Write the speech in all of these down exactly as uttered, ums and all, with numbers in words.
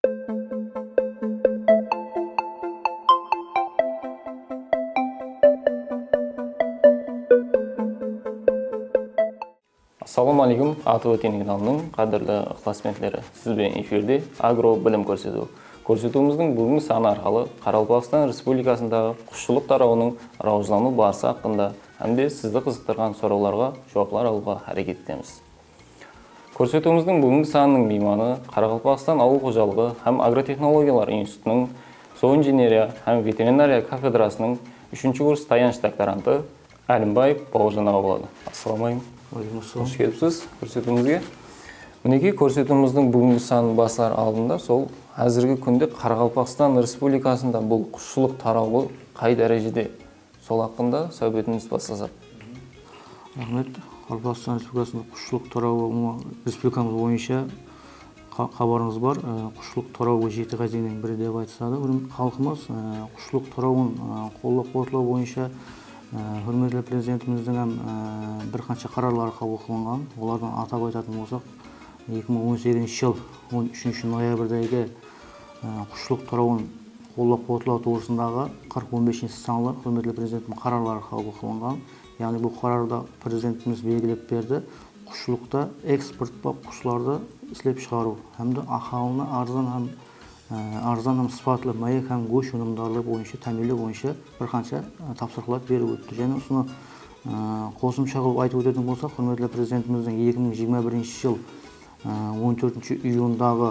Assalamu alaikum, Atı Öteni kanalının qadırlı ixlasmentlері. Sizбен эфирде агро білім көрсету. Көрсетуіміздің бүгінгі саны арқылы Қарақалпақстан Республикасындағы құсшылық тарауының рауыжлану барысы haqqında әмде сізді қызықтырған сұрауларға жауаплар алуға әрекет етеміз. Көрсетуіміздің бүгінгі санының мейманы Қарақалпақстан ауыл қожалығы һәм агротехнологиялар институтының зооинженерия һәм ветеринария кафедрасының үшінші курс таяныш докторанты Әлімбаев Бауыржан аға болады. Ассаламу алейкум. Қош келіпсіз көрсетуімізге. Мінекей көрсетуіміздің бүгінгі санын басар алдында сол әзіргі күнде Қарақалпақстан Республикасында бұл құсшылық тарауы қай дәрежеде, сол haqqında сөйлетіңіз бастасақ. Рахмет. Қарақалпақстан Республикасында құсшылық тарауы республикамыз бойынша хабарыңыз бар. Құсшылық тарауы жеті кезеңнің бірі деп айтылады. Халқымыз құсшылық тарауын қолдап қуатлау бойынша Hürmetli Prezidentimizдің бірқанша қарарлары қабыл қылынған. Олардан атап айтатын болсақ, екі мың он сегізінші жыл он үшінші ноябрьдегі құсшылық тарауын қолдап қуатлау турасындағы қырық он бесінші санлы Hürmetli Prezidentimizдің қарарлары қабыл қылынған. Яғни бұл қарарда президентіміз белгілеп берді. Құсшылықта экспорттап құсшыларды ісілеп шығару, һәм ахалына арзан һәм арзан һәм сыпатлы майы һәм гош өнімдері бойынша, тәмелі бойынша бір қанша тапсырмалар беріп өтті. Және осыны қосымша қылып айтып өтетін болсақ, құрметті президентіміздің екі мың жиырма бірінші жыл он төртінші июндағы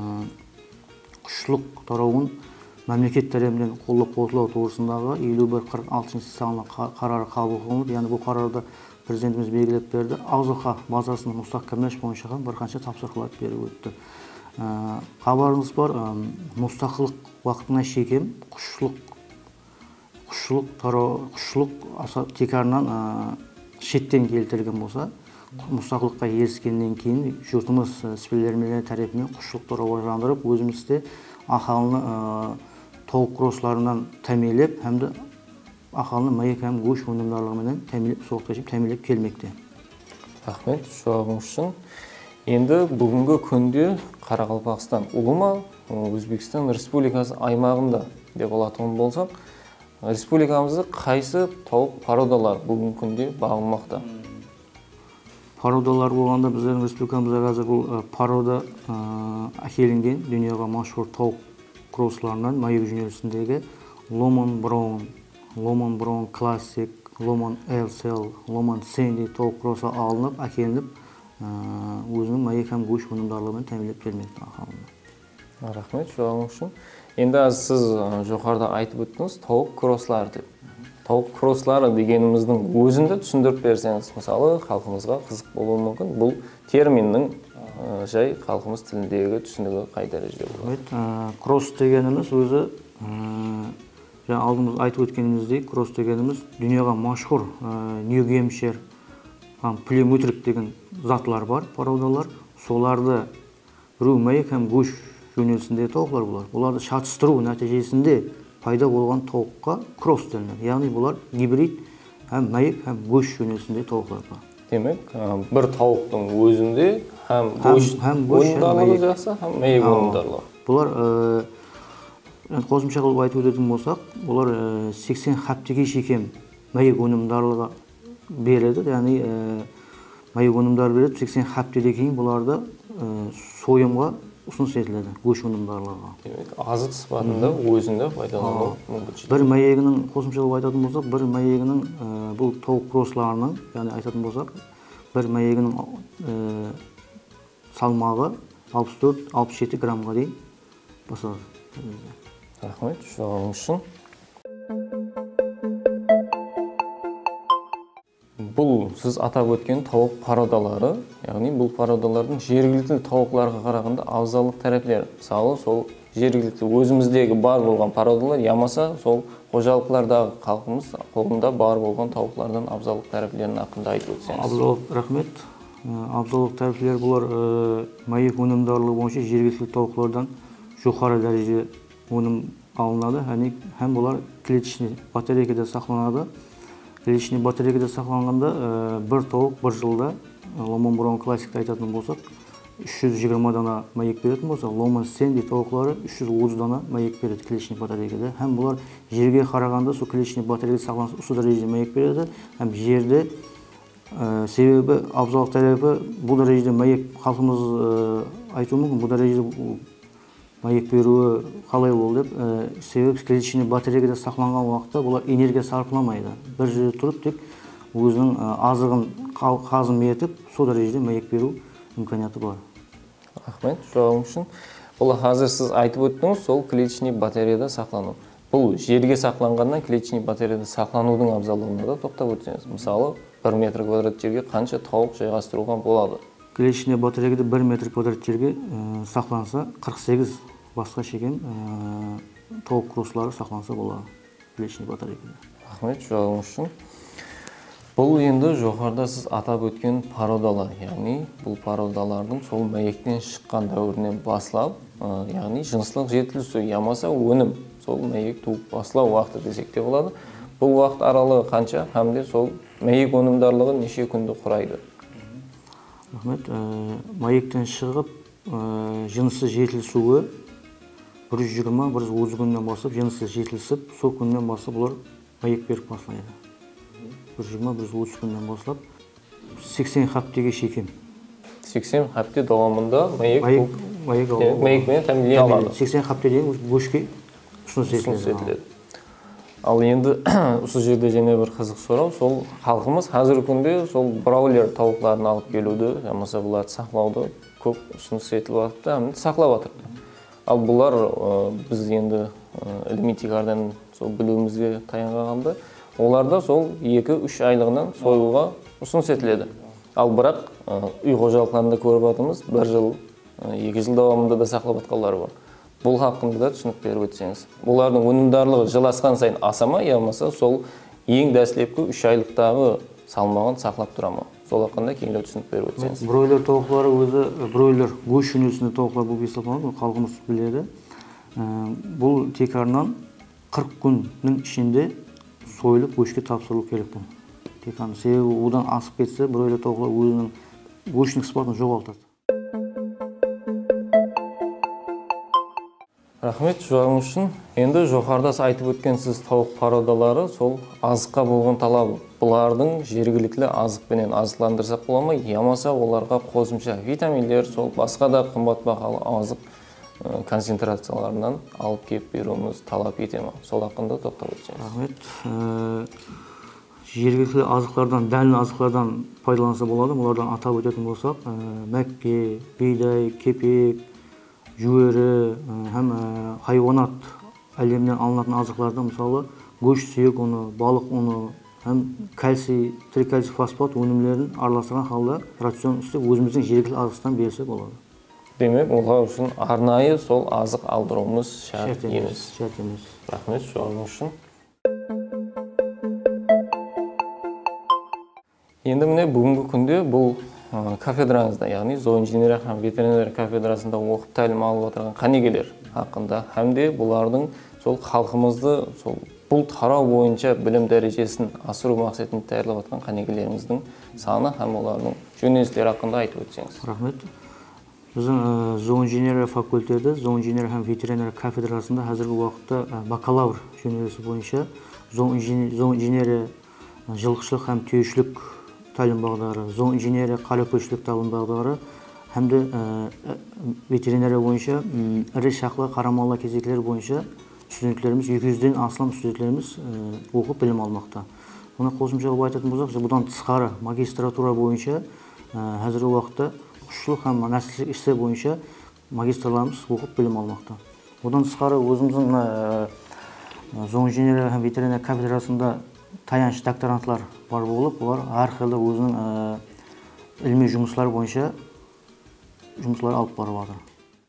құсшылық тарауын мемлекет тарапынан қолдап қуатлау турасындағы елу бір қырық алтыншы санлы қарары қабыл қылынып, яғни бұл қарарда президентіміз белгілеп берді. Ауызға базасының мұстаққамлаш бойынша бір қанша тапсырмалар беріп өтті. Хабарыңыз бар, мұстақылық уақытына шекем құсшылық құсшылық тарау құсшылық текарынан шеттен келтірген болса, мұстақылыққа еріскеннен кейін жұртымыз спелермелер тарапынан құсшылық тарауға жандырып, өзімізде ахалыны тоғық кросларынан тәмелеп, һәм ахалыны майы һәм гош өнімдерімен тәмелеп, соғытқа жеп тәмелеп келмекте. Рахмет, жауабыңыз үшін. Енді бүгінгі күнде Қарақалпақстан ұлы ма, Өзбекстан Республикасы аймағында деп алатын болсақ, республикамызда қайсы тауық породалар бүгінгі күнде бағылмақта? Породалар болғанда біздердің республикамызда қазір бұл порода әкелінген дүнияға машһүр тауық кросларынан майы жөнелісіндегі Ломан Браун, Ломан Браун Классик, Ломан Элсел, Ломан Сэнди тауық кросы алынып, әкелініп, өзінің майы һәм гош өнімдерімен тәмелеп келмекте ахалына. Рахмет, жауабыңыз үшін. Енді сіз жоғарыда айтып өттіңіз тауық крослары деп. Тауық крослары дегеніміздің өзінде түсіндіріп берсеңіз, мысалы, халқымызға қызық болуы мүмкін. Бұл терминнің жай халқымыз тіліндегі түсінігі қай дәрежеде болады? Кросс дегеніміз өзі, алдымыз айтып өткеніміздей, кросс дегеніміз дүнияға машһүр Нью-Гэмпшир, племутрик деген затлар бар, породалар. Соларды біреу майы һәм гош жөнелісінде тауықлар болар. Оларды шатыстыру нәтижесінде пайда болған тауыққа кросс denir. Яғни бұлар гибрид һәм майы һәм гош жөнелісінде тауықлар бар. Демек, бір тауықтың өзінде һәм гош өнімдері жақсы, һәм майы өнімдері. Бұлар қосымша қылып айтып өтетін болсақ, бұлар сексен хаптеге шекем майы өнімдері береді, яғни майы өнімдері береді. сексен хаптеге кейін бұларды сойымға ұсыныс етіледі, гош өнімдеріға. Демек, азық сипатында өзінде пайдалану мүмкіншілік. Бір майегінің, қосымша қылып айтатын болсақ, бір майегінің бұл тауық кросларының, яғни айтатын болсақ, бір майегінің салмағы алпыс төрт алпыс жеті граммға дейін басады. Рахмет, жауабыңыз үшін. Бұл сіз атап өткен тауық породалары, яғни бұл породалардың жергілікті тауықларға қарағанда абзалдық тәрәптері. Мысалы, сол жергілікті өзіміздегі бар болған породалар, ямаса сол қожалықлардағы халқымыз қолында бар болған тауықлардан абзалдық тәрәптерін haqqında айтып өтсеңіз. Абзалдық, рахмет. Абзалдық тәрәптер бұлар майы өнімдері бойынша жергілікті тауықлардан жоғары дәреже өнім алынады, һәм бұлар клеточный батарейкада сақланады. Клеточный батарейкада сақланғанда бір тауық бір жылда, Ломан Браун классикті айтатын болсақ, үш жүз жиырма дана маек беретін болса, Ломан Сэнди тауықтары үш жүз отыз дана маек береді клеточный батарейкада. Һәм бұлар жерге қарағанда сол клеточный батарейкада сақланса осы дәрежеде маек береді. Һәм жерде себебі абзал тарапы бұл дәрежеде маек халқымыз айтуы мүмкін, бұл дәрежеде маек беруі қалай болды деп, себебі клеточный батарейкада сақланған уақытта бұлар энергия сарпыламайды. Бір жерде тұрып тек өзінің азығын қазым етіп, сол дәрежеде маек беру имканияты бар. Рахмет, жауабыңыз үшін. Бұл қазір сіз айтып өттіңіз, сол клеточный батареяда сақлану. Бұл жерге сақланғаннан клеточный батареяда сақланудың абзалдығына да тоқтап өтсеңіз. Мысалы, бір метр квадрат жерге қанша тауық жайғастыруға болады? Клеточный батарейкада бір метр квадрат жерге сақланса, қырық сегіз басқа шеген тауық кросслары сақланса болады клеточный батарейкада. Рахмет, жауабыңыз үшін. Бұл енді жоғарыда сіз атап өткен пародалар, яғни бұл пародалардың сол маектен шыққан дәуірінен басылап, яғни жыныстық жетілісу, ямаса өнім, сол маек туып басылау уақыты десек те болады. Бұл уақыт аралығы қанша, һәмде сол маек өнімдарлығы неше күнді құрайды? Рахмет, маектен шығып жынысы жетілісуі бір жүз жиырма - бір жүз отыз күннен басып, жынысы жетілісіп, сол күннен басып бұлар маек беріп бастайды. бір жүз жиырма - бір жүз отыз күннен бастап сексен хаптеге шекем. сексен хапте давамында маек маекпен тәмінлей алады. сексен хапте дейін бөшке ұсыныс етіледі. Ал енді осы жерде және бір қызық сұрау, сол халқымыз қазіргі күнде сол браулер тауықтарын алып келуді, ямаса бұларды сақлауды көп ұсыныс етіліп жатты, әмді сақлап жатыр. Ал бұлар біз енді элементикардан сол білуімізге таянғанда, оларда сол екі-үш айлығынан сойуға ұсыныс етіледі. Ал бірақ үй қожалықтарында көріп жатырмыз, бір жыл, екі жыл давамында да сақлап жатқандар бар. Бұл хақында да түсінік беріп өтсеңіз. Бұлардың өнімдарлығы жыл асқан сайын асама, ямаса сол ең дәслепкі үш айлықтағы салмағын сақлап тұра ма? Сол хақында кеңірек түсінік беріп өтсеңіз. Бройлер тауықтары өзі, бройлер көш жөнесінде тауықтар бұл бесапалады, халқымыз біледі. Бұл текарынан қырық күннің ішінде сойылып көшке тапсырылу керек бұл. Теканы себебі одан асып кетсе, бройлер тауықтар өзінің көшінің сыпатын жоғалтады. Рахмет, жауабыңыз үшін. Енді жоғарыда айтып өткен сіз тауық пародалары сол азыққа болған талабы. Бұлардың жергілікті азықпенен азықландырсақ бола ма, ямаса оларға қосымша витаминдер, сол басқа да қымбат бағалы азық концентрацияларынан алып кеп беруіміз талап ете ма? Сол хақында тоқтап өтсеңіз. Рахмет. Жергілікті азықтардан, дәл азықтардан пайдаланса болады. Олардан атап өтетін болсақ, мәкке, бидай, кепек, жүгері, һәм хайуанат әлемнен алынатын азықтарда мысалы көш сүйек ұны, балық ұны, һәм кальций, трикальций фосфат өнімдерін араластырған халда рацион істеп өзіміздің жергілікті азықтан берсе болады. Демек, олар үшін арнайы сол азық алдыруымыз шарт емес. Шарт емес. Рахмет, жауабыңыз үшін. Енді міне бүгінгі күнде бұл кафедраңызда, яғни зооинженерия һәм ветеринария кафедрасында оқып тәлім алып отырған қанегелер хақында, һәмде бұлардың сол халқымызды сол бұл тарау бойынша білім дәрежесін асыру мақсатында тәрбиелеп жатқан қанегелеріңіздің саны һәм олардың жөнелістері хақында айтып өтсеңіз. Рахмет. Біздің зооинженерия факультеті, зооинженерия һәм ветеринария кафедрасында қазіргі уақытта бакалавр жөнелісі бойынша зооинженерия жылқышылық һәм түйешілік тәлім бағдары, зооинженерия қаракөшілік тәлім бағдары, һәмде ветеринария бойынша ірі шақлы қарамалы кезектер бойынша студенттеріміз, екі жүзден астам студенттеріміз оқып білім алмақта. Оны қосымша қылып айтатын болсақ, бұдан тысқары магистратура бойынша қазіргі уақытта құсшылық һәм нәсілшілік істер бойынша магистрларымыз оқып білім алмақта. Одан тысқары өзіміздің зооинженерия һәм ветеринария кафедрасында таяныш докторантлар бар болып, олар әрқилы өзінің ilmiy жұмыстар бойынша жұмыстар алып барып жатыр.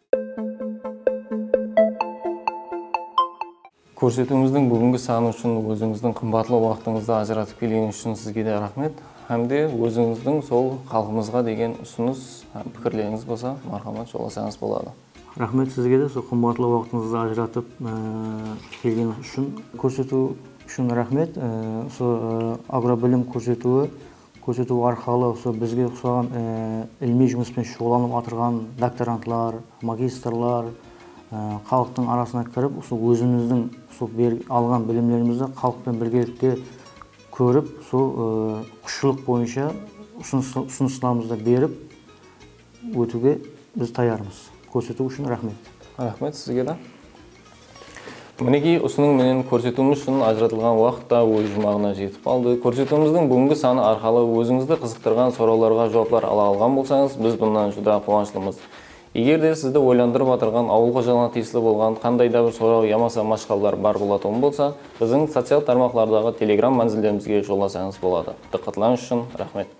Көрсетуіміздің бүгінгі саны үшін өзіңіздің қымбатлы уақытыңызды ажыратып келген үшін сізге де рахмет. Әмде өзіңіздің сол халқымызға деген ұсыныс, пікірлеріңіз болса, мархамат жолдасаңыз болады. Рахмет сізге де сол қымбатлы уақытыңызды ажыратып келген үшін. Көрсету үшін рахмет. Сол агробілім көрсетуі көрсету арқылы осы бізге ұқсаған ilmiy жұмыспен шұғылданып отырған докторантлар, магистрлар халықтың арасына кіріп, осы өзіміздің алған білімдерімізді халықпен біргелікте көріп, сол құқықшылық бойынша ұсыныстарымызды беріп өтуге біз таярмыз. Көрсету үшін рахмет. Рахмет сізге де. Мінекей осының менен көрсетуіміз үшін ажыратылған уақытта өз жұмағына жетіп қалды. Көрсетуіміздің бүгінгі саны арқылы өзіңізді қызықтырған сұрауларға жауаплар ала алған болсаңыз, біз бұндан жүдә қуаныштымыз. Егер де сізді ойландырып атырған ауыл қожалығына тиесілі болған қандай да бір сұрау ямаса машқалдар бар болатын болса, біздің социал тармақтардағы телеграм мәнзілдерімізге жолдасаңыз болады. Диққатларыңыз үшін рахмет.